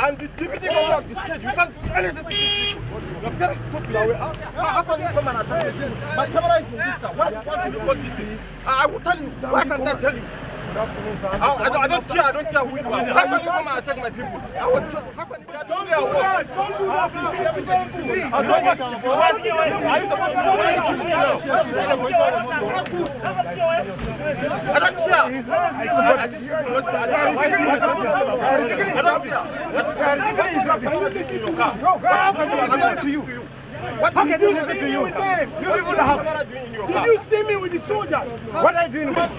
And the deputy governor of the state, you can't do anything to these people. You're very stupid. How can you come and attack me? My camera is in this car. Why should you call this thing? I will tell you. Why can't I tell you? Good afternoon, sir. I don't care who you are. How can you come and attack my people? How can you don't do that. I don't care. What can you listen to you? You people have. Did you see me with the soldiers? What are you doing? That's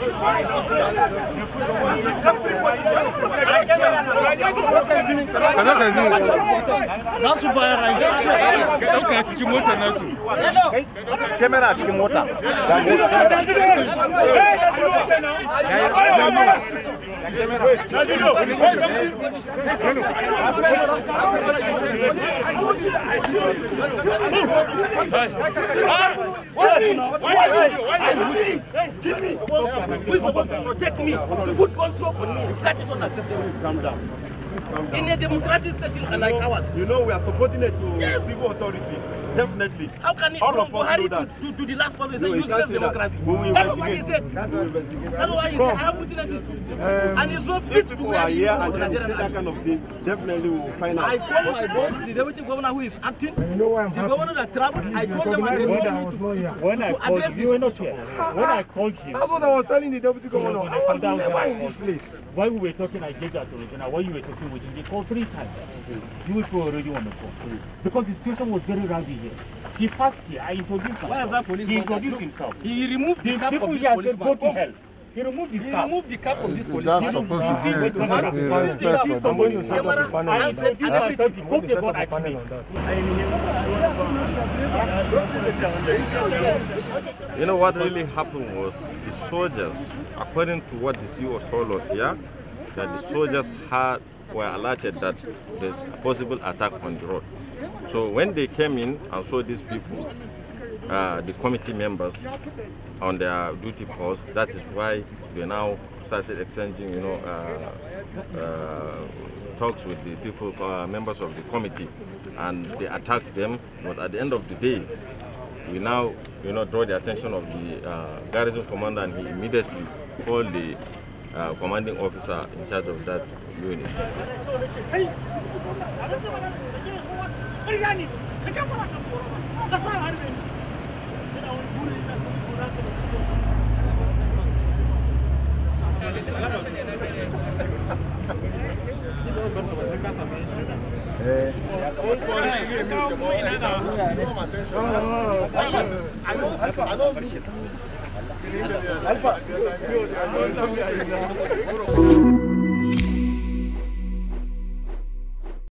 We're supposed to protect me, to put control on me. That is unacceptable. Calm down. In a democratic setting like ours. You know we are supporting it to civil authority. Definitely. How can it all of us do that? To the last person say useless democracy? That's what he said. That's why he said I have witnesses. And it's not fit to wear here and Nigerian Army. That kind of thing. Definitely we will find out. I called my boss, the deputy governor who is acting, the governor that traveled. I told them and they told me to address this. You were not here. When I called him. That's what I was telling the deputy governor. I was never in this place. While we were talking, I gave that to Regina. While you were talking with him, they called 3 times. You were already on the phone. Because the situation was very rowdy here. He passed here. I introduced him. Why is that police? He introduced himself. He removed the cap of this police. Go to hell. He removed the cap. He removed the cap of this police. He seized the camera. He seized the cap of somebody. Camera. And said, You know what really happened was the soldiers, according to what the CEO told us here, that the soldiers were alerted that there's a possible attack on the road. So when they came in and saw these people, the committee members on their duty post, that is why they now started exchanging, talks with the people, members of the committee, and they attacked them. But at the end of the day, we now, draw the attention of the garrison commander, and he immediately called the commanding officer in charge of that unit. Alpha.